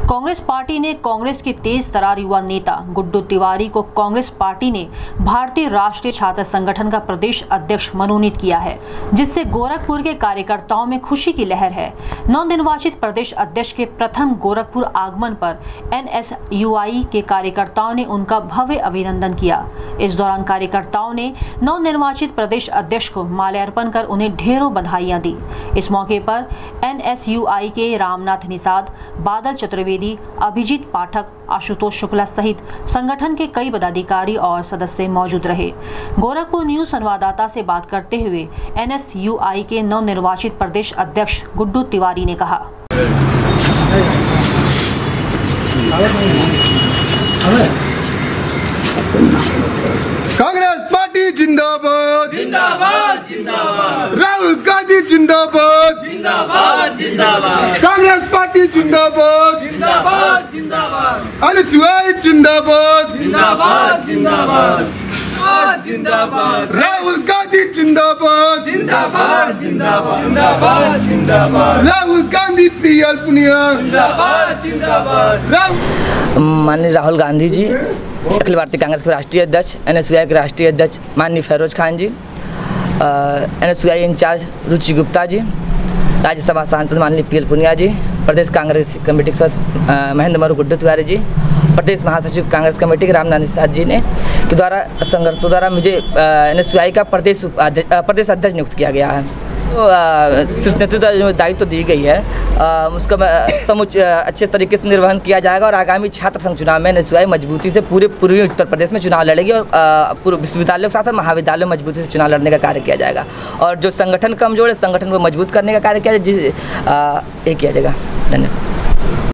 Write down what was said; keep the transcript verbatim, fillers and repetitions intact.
Congress party ने कांग्रेस के तेज तरार युवा नेता गुड्डू तिवारी को कांग्रेस पार्टी ने भारतीय राष्ट्रीय छात्र संगठन का प्रदेश अध्यक्ष मनोनीत किया है, जिससे गोरखपुर के कार्यकर्ताओं में खुशी की लहर है। नवनिर्वाचित प्रदेश अध्यक्ष के प्रथम गोरखपुर आगमन पर एन एस यू आई के कार्यकर्ताओं ने उनका भव्य अभिनंदन किया। इस दौरान कार्यकर्ताओं ने नवनिर्वाचित प्रदेश अध्यक्ष को माल्यार्पण कर उन्हें ढेरों बधाइयां दी। इस मौके पर एन एस यू आई के रामनाथ निषाद, बादल चतुर्वेदी, अभिजीत पाठक, आशुतोष शुक्ला सहित संगठन के कई पदाधिकारी और सदस्य मौजूद रहे। गोरखपुर न्यूज संवाददाता से बात करते हुए एन एस यू आई के नवनिर्वाचित प्रदेश अध्यक्ष गुड्डू तिवारी ने कहा, कांग्रेस पार्टी जिंदाबाद जिंदाबाद जिंदाबाद, राहुल गांधी जिंदाबाद जिंदाबाद जिंदाबाद, कांग्रेस पार्टी जिंदाबाद जिंदाबाद जिंदाबाद, अनुसूया जिंदाबाद जिंदाबाद जिंदाबाद जिंदाबाद, राहुल गांधी जिंदाबाद जिंदाबाद जिंदाबाद जिंदाबाद जिंदाबाद, राहुल गांधी पीएल पुनिया जिंदाबाद जिंदाबाद। माननीय राहुल गांधी जी, अखिल भारतीय कांग्रेस के राष्ट्रीय अध्यक्ष, एन एस यू आई के राष्ट्रीय अध्यक्ष माननीय Feroz Khan ji, N S U I incharge Ruchi Gupta ji, Rajya Sabha सांसद माननीय पी एल पुनिया जी, प्रदेश कांग्रेस कमेटी के सदस्य महेंद्र मरु गुड्डू तिवारी जी, प्रदेश महासचिव कांग्रेस कमेटी के रामनाथ निषाद जी ने के द्वारा संघर्षों द्वारा मुझे एन एस यू आई का प्रदेश प्रदेश अध्यक्ष नियुक्त किया गया है। तो शीर्ष नेतृत्व दायित्व तो दी गई है, आ, उसका समुच अच्छे तरीके से निर्वहन किया जाएगा और आगामी छात्र संघ चुनाव में एन एस यू आई मजबूती से पूरे पूर्वी उत्तर प्रदेश में चुनाव लड़ेगी और पूर्व विश्वविद्यालयों के साथ साथ महाविद्यालयों में मजबूती से चुनाव लड़ने का कार्य किया जाएगा और जो संगठन कमजोर है संगठन को मजबूत करने का कार्य किया जाए, जिस ये किया जाएगा। धन्यवाद।